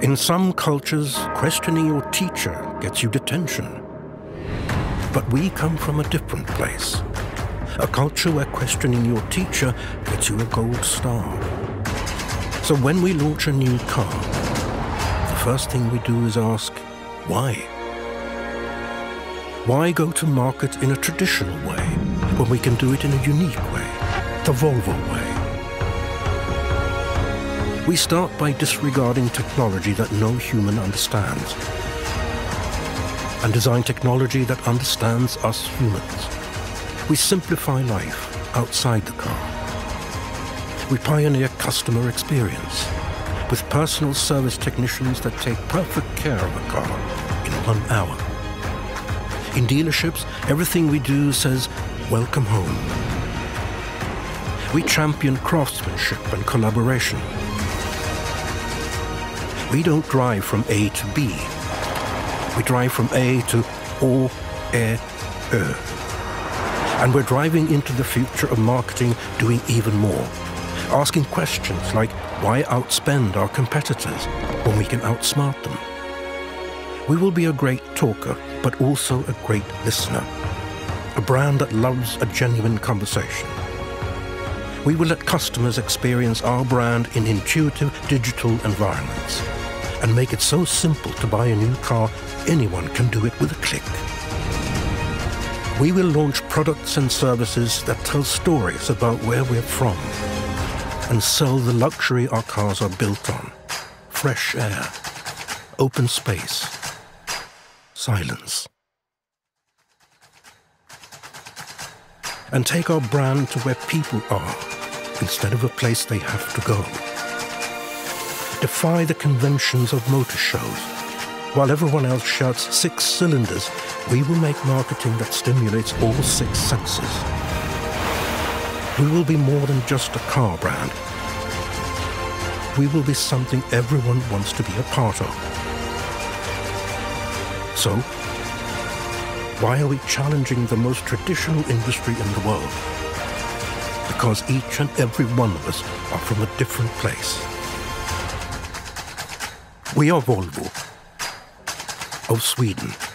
In some cultures, questioning your teacher gets you detention. But we come from a different place. A culture where questioning your teacher gets you a gold star. So when we launch a new car, the first thing we do is ask, why? Why go to market in a traditional way when we can do it in a unique way, the Volvo way? We start by disregarding technology that no human understands and design technology that understands us humans. We simplify life outside the car. We pioneer customer experience with personal service technicians that take perfect care of a car in 1 hour. In dealerships, everything we do says, "Welcome home." We champion craftsmanship and collaboration. We don't drive from A to B. We drive from A to O, E, Ö. And we're driving into the future of marketing doing even more, asking questions like, why outspend our competitors when we can outsmart them? We will be a great talker, but also a great listener, a brand that loves a genuine conversation. We will let customers experience our brand in intuitive digital environments and make it so simple to buy a new car, anyone can do it with a click. We will launch products and services that tell stories about where we're from and sell the luxury our cars are built on: fresh air, open space, silence. And take our brand to where people are instead of a place they have to go. Defy the conventions of motor shows. While everyone else shouts 6 cylinders, we will make marketing that stimulates all 6 senses. We will be more than just a car brand. We will be something everyone wants to be a part of. So, why are we challenging the most traditional industry in the world? Because each and every one of us are from a different place. We are Volvo of Sweden.